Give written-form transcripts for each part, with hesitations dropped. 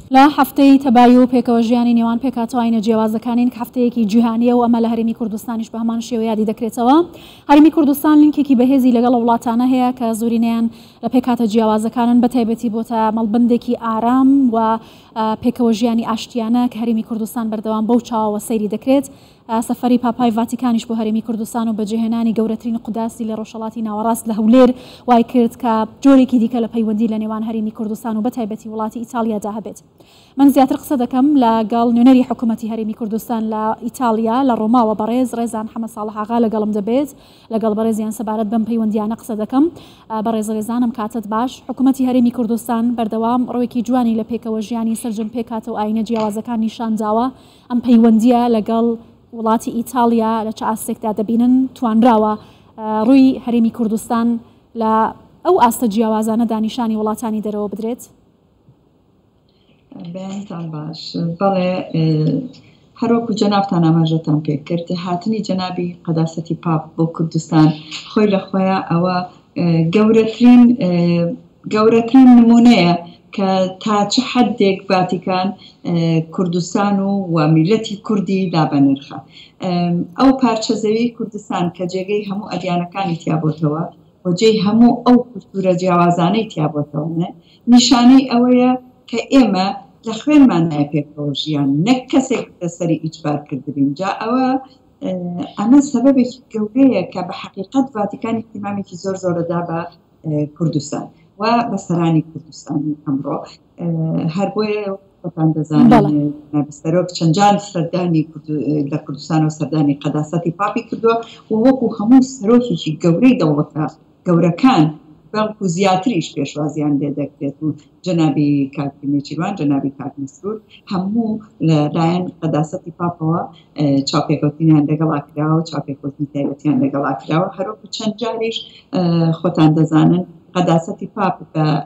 لا هەفتەی تەبایی و پێکەوەژیانی نێوان پێکاتەوە ئاینە جیاوازەکانین کە هەفتەیەکی جیهانیە و ئەمە لە هەرێمی کوردستانیش بە هەمان شێوە یادی دەکرێتەوە. هەرێمی کوردستان لینکێکی بەهێزی لەگەڵ وڵاتانە هەیە کە زۆرینەیان لە پێکاتە جیاوازەکانن بەتایبەتی بۆتە مەڵبندێکی ئارام و پێکەوەژیانی ئاشتیانە کە هەرێمی کوردستان بەردەوام بەو چاوەوە سەیری دەکرێت. سەفەری پاپای ڤاتیکانیش بۆ هەرێمی کوردستان و بەجێهێنانی گەورەترین قوداسی لە ڕۆژهەڵاتی ناوەڕاست لە هەولێر وای کرد کە جۆرێکی دیکە لە پەیوەندی لە نێوان هەرێمی کوردستان و بەتایبەتی وڵاتی ئیتالیادا هەبێت. من زیاتر قسە دەکەم لەگەڵ نوێنەری حکوومەتی هەرێمی کوردستان لە ئیتالیا لە ڕۆماوە بەڕێز ڕێزان حەمەد ساڵح ئاغا لەگەڵم دەبێت لەگەڵ بەڕێزیان سەبارەت بەم پەیوەندیانە قسە دەکەم. بەڕێز ڕێزانم کاتت باش. حکوومەتی هەرێمی کوردستان بەردەوام ڕۆیەکی جوانی لە پێکەوەژیانی سەرجەم پێکاتە و ئاینە جیاوازەکان نیشانداوە. ئەم پەیوەندیە لەگەڵ وڵاتی ئیتالیا لە چ ئاستێکدا دەبینن توانراوە ڕووی هەرێمی کوردستان لە ئەو ئاستە جیاوازانە دانیشانی وڵاتانی دەرەوە بدرێت. بەیانتان باش. بەڵێ هەروەکو جەنابتان ئاماژەتان پێ کرد هاتنی جەنابی قەداسەتی پاپ بۆ کوردستان خۆی لە خۆیان ئەوە گەورەترین نمونەیە کە تا چه حدێک ڤاتیکان کوردستان و میلەتی کوردی دابەنرخە. ئەو پارچەزەوی کوردستان کە جێگەی هەموو ئەدیانەکانی تیابۆتەوە و جێی هەموو ئەو کولتورە جیاوازانەی تیابۆتەوە نیشانەی ئەوەیە کە ئێمە لە خوێنمانایە پێکەوەژیان نەک کەسێک لەسەری ئیجبار کردبین. جا ئەمە سەبەبێکی گەورەیە کە بە حەقیقەت ڤاتیکان احتیمامێکی زۆر زۆرەدا بە کوردستان و بە سەرانی کوردستانی ئەمڕۆ. هەر بۆیە خۆتان دەزانن بەستەرۆک چەندجار سەردانی لە کوردستان و سەردانی قەداسەتی پاپی کردووە و وەکو هەموو سەرۆکێکی گەورەی دەوڵەتە گەورەکان بەڵکو زیاتریش پێشوازیان لێ دەکرێت و جەنابی کاکی نێچیروان جەنابی کاک مسرور هەموو لەلایەن قەداسەتی پاپەوە چاوپێکەوتنیان لەگەڵا کراوە و چاوپێکەوتنی تایبەتیان لەگەڵا کراوە. هەروەکو چەند جاریش خۆتان دەزانن قەداسەتی پاپ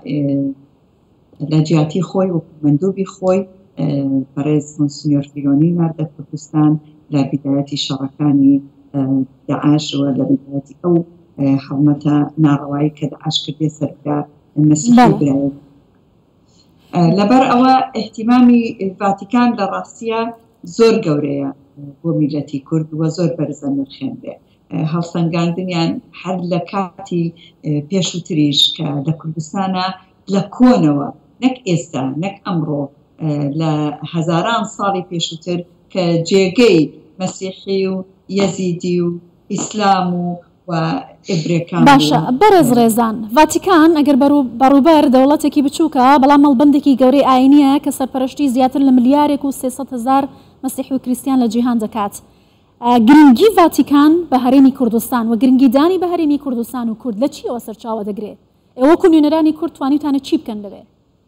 لە جیاتی خۆی و مندوبی خۆی بەڕێز مۆنسینیۆر فیرۆنی ناردە کوردستان لە بیدایەتی شەڕەکانی داعش و لە بیدایەتی ئەو حڵمەتە ناڕەوایی کە داعش کردێ سەرکار مەسیحی برایەت. لەبەر ئەوە احتیمامی ڤاتیکان لە ڕاستیە زۆر گەورەیە بۆ میلەتی کورد و زۆر بەرزە نرخێنرێ. هەڵسەنگاندنیان هەر لە کاتی پێشووتریش کە لە کوردستانە لە کۆنەوە نەک ئێستا نەک ئەمڕۆ لە هەزاران ساڵی پێشووتر کە جێگەی مەسیحی و یەزیدی و ئیسلام و باشە. بەڕێز ڕێزان ڤاتیکان ئەگەر بەڕووبەر دەوڵەتێکی بچووکە بەڵام مەڵبندێکی گەورەی ئاینیە کە سەرپەرشتی زیاتر لە ملیارێک و 300,000 مەسیحی و کریستیان لە جیهان دەکات. گرنگی ڤاتیکان بە هەرێمی کوردستان و گرنگیدانی بە هەرێمی کوردستان و کورد لە چیەوە سەرچاوە دەگرێت؟ ئێوەکو نوێنەرانی کورد توانیتانە چی بکەن لەوێ؟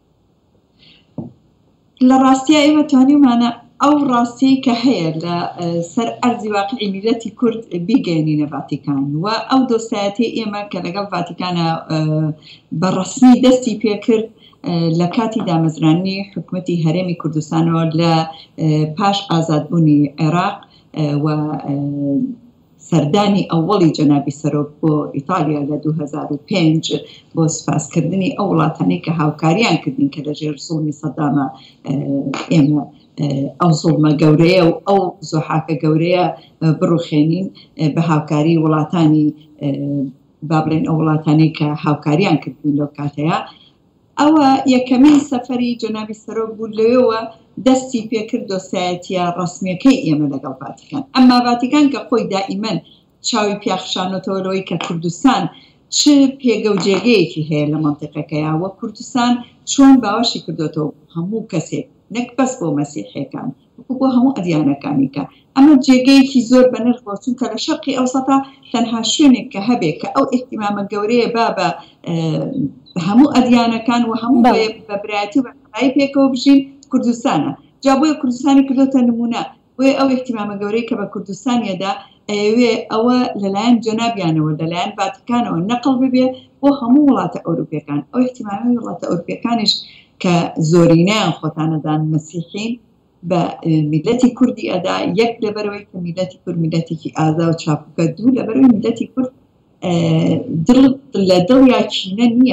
لە ڕاستیە ئێمە توانیمانە ئەو ڕاستی کە هەیە لە سەر ئەرزی واقعی میلەتی کورد بیگەێنینە ڤاتیکان و ئەو دۆستایەتی ئێمە کە لەگەڵ ڤاتیکانە بەڕەسمی دەستی پێکرد لە کاتی دامەزرانی حکوومەتی هەرێمی کوردستانەوە لە پاش ئازادبوونی عێراق و سەردانی ئەوڵی جەنابی سەرۆک بۆ ئیتالیا لە 2005 بۆ سپاسکردنی ئەو وڵاتانی کە هاوکاریان کردین کە لە ژێر زوڵمی سەدامە ئێمە ئەو زوڵمە گەورەیە و ئەو زۆحاکە گەورەیە بڕوخێنین بە هاوکاری وڵاتانی با بڵێن ئەو وڵاتانی کە هاوکاریان کردین لەو کاتەیە. ئەوە یەکەمین سەفەری جەنابی سەرۆک بوو لەوێەوە دەستی پێکرد دۆستایەتیە ڕسمیەکەی ئێمە لەگەڵ ڤاتیکان. ئەمما ڤاتیکان کە خۆی دائیمەن چاوی پیاخشانەتەوەی کە کوردستان چ پێگە و جێگەیەکی هەیە لە مەنتیقەکەیە و کوردستان چۆن باوەشی کردوێتەوە هەموو کەسێک نەک بەس بۆ مەسیحیەکان بۆ هەموو ئەدیانەکانی کە ئەمە جێگەیەکی زۆر بەنرخ بۆ چونکە لە شەرقی ئەوسەتا تەنها شوێنێک کە هەبێت کە ئەو احتیمامە گەورەیە بە هەموو ئەدیانەکان و هەموو بە برایەتی و بەقەڵایی پێکەوە بژین کوردستانە. جا بۆیە کوردستانی کردوتە نمونە بۆیە ئەو احتیمامە گەورەی کە بە کوردستانیەدا ئەوێ ئەوە لەلایەن جەنابیانەوە لەلایەن ڤاتیکانەوە نەقڵ ببێ بۆ هەموو وڵاتە ئەوروپیەکان. ئەو احتیمامی وڵاتە ئەوروپیەکانیش کە زۆرینەیان خۆتانەدان مەسیحین بە میلەتی کوردی ئەدا یەک لەبەرەوەی کە میلەتی کورد میلەتێکی ئازا و چاپکە، دوو لەبەرەوەی میلەتی کورد لە دڵیا چینە نییە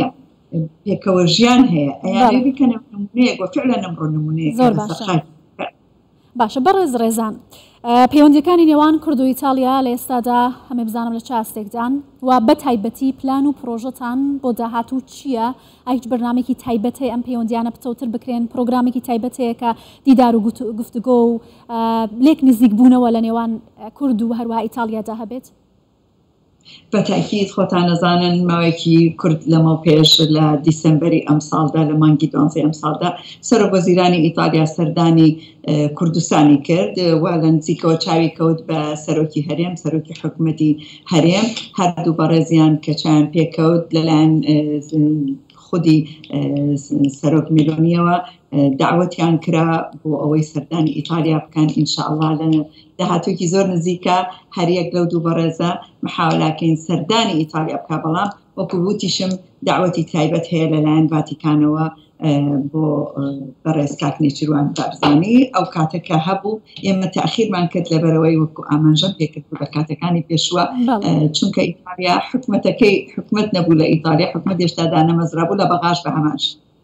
پێکەوە ژیان هەیە ئەیانێ بکەنە نمونەیەک و فعلا ئەمڕۆ نمونەیەک زۆر باشە. بەڕێز ڕێزان، پەیوەندیەکانی نێوان کورد و ئیتالیا لە ئێستادا هەمێ بزانم لە چاستێکدان و بە تایبەتی پلان و پرۆژەتان بۆ داهاتوو چییە؟ هیچ بەرنامێکی تایبەت هەیە ئەم پەیوەندیانە پتەوتر بکرێن، پرۆگرامێکی تایبەت هەیە کە دیدار و گفتگۆ و لێک نزیک بوونەوە لە نێوان کورد و هەروەها ئیتالیادا هەبێت؟ بەتاکید خۆتان نەزانن ماوەیەکی کورد لەمە پێش لە دیسەمبەری ئەم ساڵدا لە مانگی 12 ئەم ساڵدا سەرۆکوەزیرانی ئیتالیا سەردانی کوردستانی کرد و لە نزیکەوە چاوی کەوت بە سەرۆکی هەرێم، سەرۆکی حکوومەتی هەرێم، هەردوو بەڕێزیان کە چیان پێکەوت لەلایەن خودی سەرۆک میلۆنیەوە دعوەتیان کرا بۆ ئەوەی سەردانی ئیتالیا بکەن. ئینشاءالله لە داهاتوویەکی زۆر نزیکە هەریەک لەو دوو بەڕێزە محاولاکەین سەردانی ئیتالیا بکە، بەڵام وەکو وتیشم دعوەتی تایبەت هەیە لەلایەن ڤاتیکانەوە بۆ بەڕێز کاک نێچیروان بارزانی. ئەو کاتەکە هەبوو ئێمە تاخیرمان کرد لەبەرەوەی وەکو ئامانژەم پێکرد بە کاتەکانی پێشوە، چونکە ئیتالیا حکومەتەکەی حکومەت نەبوو لە ئیتالیا، حکومەت هێشتادا نەمەزرا بوو لە بەغاش بە هەمانش.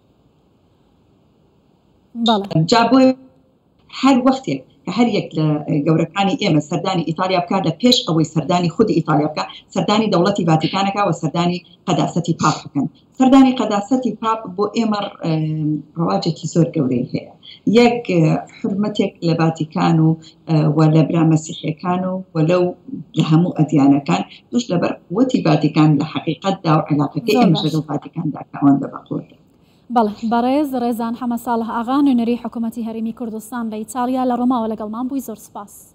جا بۆ هەر وەختێک کە هەر یەک لە گەورەکانی ئێمە سەردانی ئیتالیا بکات لە پێش ئەوەی سەردانی خودی ئیتالیا بکە، سەردانی دەوڵەتی ڤاتیکانەکە و سەردانی قەداسەتی پاپ بکەن. سەردانی قەداسەتی پاپ بۆ ئێمە ڕواجێکی زۆر گەورەی هەیە، یەک حرمەتێک لە ڤاتیکان و لە برا مەسیحیەکان و وەلەو لە هەموو ئەدیانەکان، دوش لەبەر قووەتی ڤاتیکان لە حەقیقەتدا و عەلاقەکەی ئێمەش لەگەڵ ڤاتیکاندا کە ئەوەندە بەقووەتە. بەڵێ بەڕێز ڕێزان حەمە ساڵح ئاغا، نوێنەری حکوومەتی هەرێمی کوردستان لە ئیتالیا لە ڕۆماوە لەگەڵمان بووی، زۆر سپاس.